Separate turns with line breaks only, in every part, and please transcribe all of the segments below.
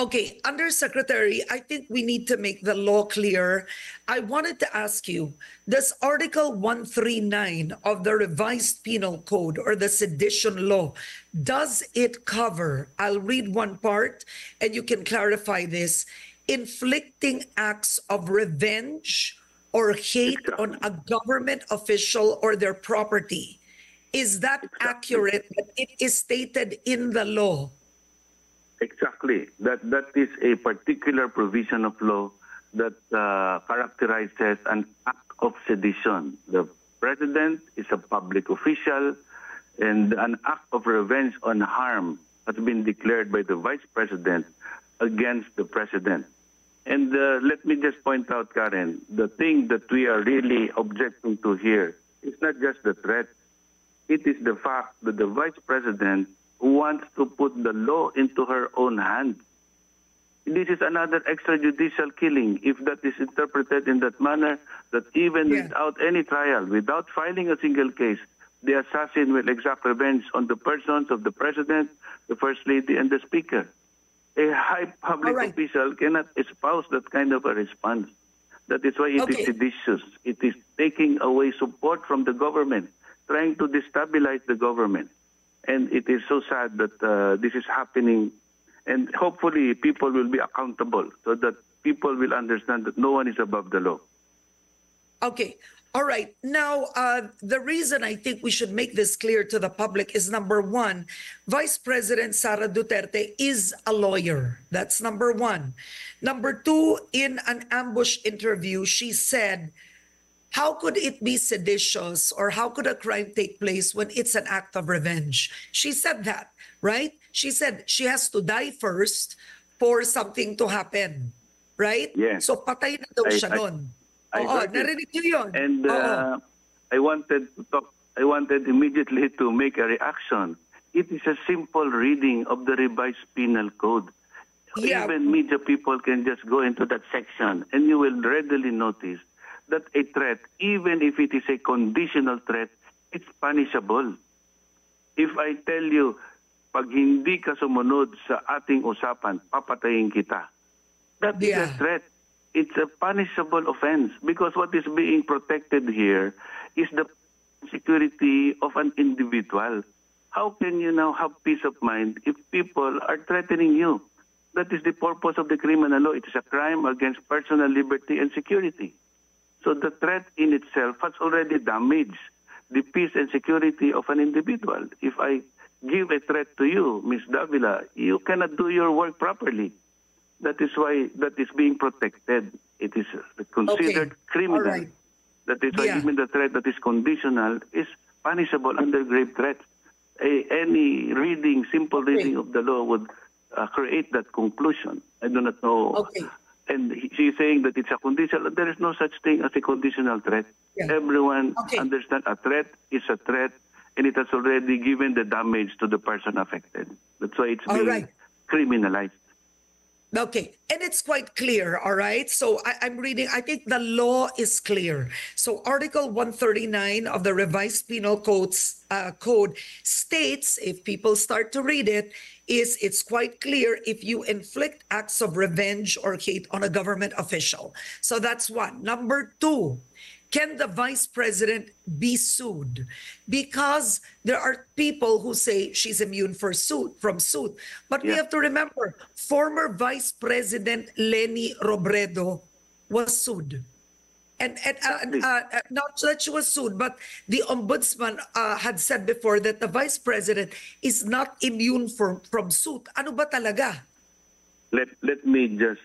Okay, Undersecretary, I think we need to make the law clear. I wanted to ask you, does Article 139 of the Revised Penal Code or the Sedition Law, does it cover, I'll read one part and you can clarify this, inflicting acts of revenge or hate on a government official or their property? Is that accurate that it is stated in the law?
Exactly. That is a particular provision of law that characterizes an act of sedition. The president is a public official, and an act of revenge on harm has been declared by the vice president against the president. And let me just point out, Karen, the thing that we are really objecting to here is not just the threat. It is the fact that the vice president wants to put the law into her own hands. This is another extrajudicial killing if that is interpreted in that manner, that even without any trial, without filing a single case, the assassin will exact revenge on the persons of the president, the first lady, and the speaker. A high public official cannot espouse that kind of a response. That is why it is seditious. It is taking away support from the government, trying to destabilize the government. And it is so sad that this is happening. And hopefully people will be accountable so that people will understand that no one is above the law.
Okay. All right. Now, the reason I think we should make this clear to the public is, number one, Vice President Sara Duterte is a lawyer. That's number one. Number two, in an ambush interview, she said, how could it be seditious or how could a crime take place when it's an act of revenge? She said that, right? She said she has to die first for something to happen, right?
Yes.
So patay na daw siya nun. Oo, narinig niyo yun.
And I wanted immediately to make a reaction. It is a simple reading of the revised penal code. Yeah. Even media people can just go into that section and you will readily notice that a threat, even if it is a conditional threat, it's punishable. If I tell you, pag hindi ka sumunod sa ating usapan, papatayin kita. That is a threat. It's a punishable offense because what is being protected here is the security of an individual. How can you now have peace of mind if people are threatening you? That is the purpose of the criminal law. It is a crime against personal liberty and security. So the threat in itself has already damaged the peace and security of an individual. If I give a threat to you, Ms. Davila, you cannot do your work properly. That is why that is being protected. It is considered criminal. Right. That is why even the threat that is conditional is punishable under grave threats. Any reading, simple reading of the law would create that conclusion. I do not know. And she's saying that it's a conditional. There is no such thing as a conditional threat. Everyone understands a threat is a threat, and it has already given the damage to the person affected. That's why it's being criminalized.
Okay, and it's quite clear, all right? So I'm reading, I think the law is clear. So Article 139 of the Revised Penal Code states, if people start to read it, it's quite clear if you inflict acts of revenge or hate on a government official. So that's one. Number two, can the vice president be sued? Because there are people who say she's immune from suit. But we have to remember, former Vice President Leni Robredo was sued. And not that she was sued, but the ombudsman had said before that the vice president is not immune from suit. Ano ba talaga?
Let me just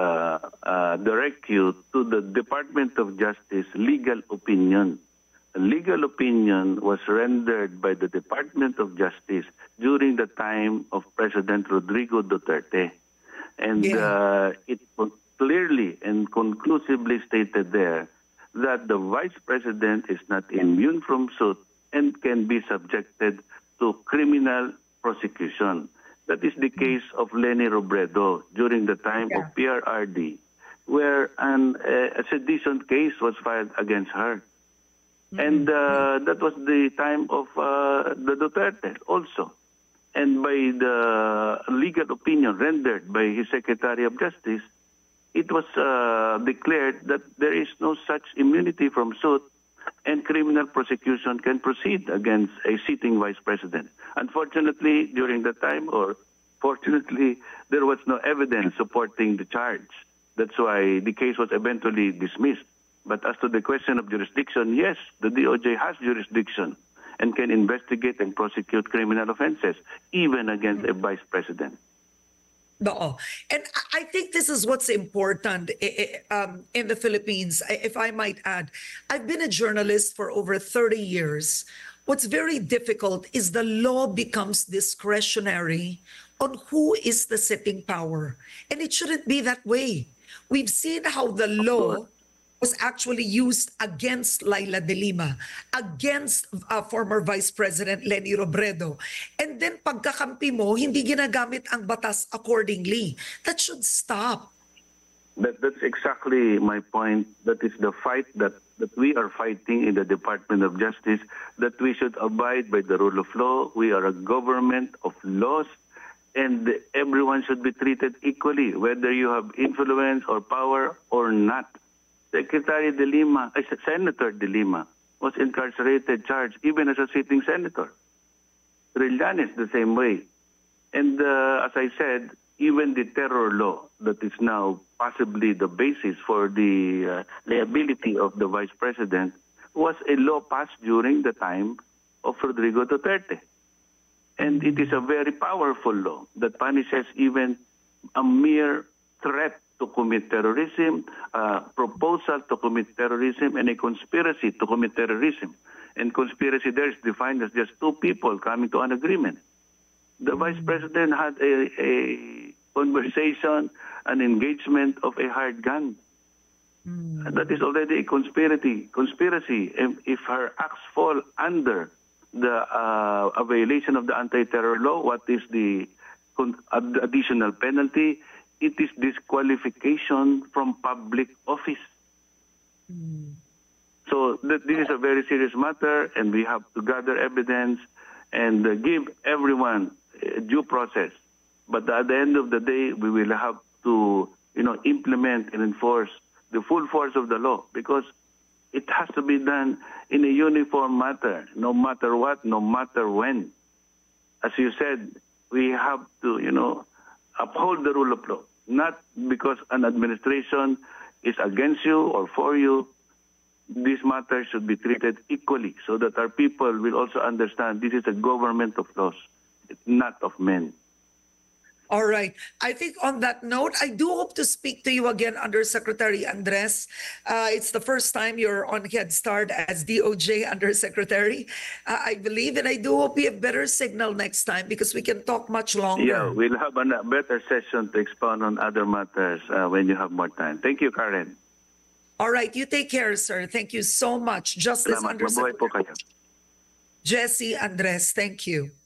direct you to the Department of Justice legal opinion. A legal opinion was rendered by the Department of Justice during the time of President Rodrigo Duterte. And it clearly and conclusively stated there that the vice president is not immune from suit and can be subjected to criminal prosecution. That is the case of Leni Robredo during the time of PRRD, where a sedition case was filed against her. And that was the time of the Duterte also. And by the legal opinion rendered by his Secretary of Justice, it was declared that there is no such immunity from suit and criminal prosecution can proceed against a sitting vice president. Unfortunately, during the time, or fortunately, there was no evidence supporting the charge. That's why the case was eventually dismissed. But as to the question of jurisdiction, yes, the DOJ has jurisdiction and can investigate and prosecute criminal offenses, even against a vice president.
No. And I think this is what's important in the Philippines, if I might add. I've been a journalist for over 30 years. What's very difficult is the law becomes discretionary on who is the sitting power. And it shouldn't be that way. We've seen how the law was actually used against Laila de Lima, against former Vice President Leni Robredo. And then pagkakampi mo, hindi ginagamit ang batas accordingly. That should stop.
That's exactly my point. That is the fight that we are fighting in the Department of Justice, that we should abide by the rule of law. We are a government of laws, and everyone should be treated equally, whether you have influence or power or not. Secretary de Lima, Senator de Lima, was incarcerated, charged, even as a sitting senator. Trillanes the same way. And as I said, even the terror law that is now possibly the basis for the liability of the vice president was a law passed during the time of Rodrigo Duterte. And it is a very powerful law that punishes even a mere threat to commit terrorism, proposal to commit terrorism, and a conspiracy to commit terrorism. And conspiracy there is defined as just two people coming to an agreement. The vice president had a conversation, an engagement of a hired gun. That is already a conspiracy. If her acts fall under the a violation of the anti-terror law, what is the additional penalty? It is disqualification from public office. So this is a very serious matter, and we have to gather evidence and give everyone due process. But at the end of the day, we will have to, implement and enforce the full force of the law, because it has to be done in a uniform manner, no matter what, no matter when. As you said, we have to, uphold the rule of law. Not because an administration is against you or for you. This matter should be treated equally so that our people will also understand this is a government of laws, not of men.
All right. I think on that note, I do hope to speak to you again, Undersecretary Andres. It's the first time you're on Headstart as DOJ Undersecretary, I believe, and I do hope we have better signal next time because we can talk much longer.
Yeah, we'll have a better session to expound on other matters when you have more time. Thank you, Karen.
All right. You take care, sir. Thank you so much. Justice
Salamat. Mabuhay po
Undersecretary
kayo.
Jesse Andres, thank you.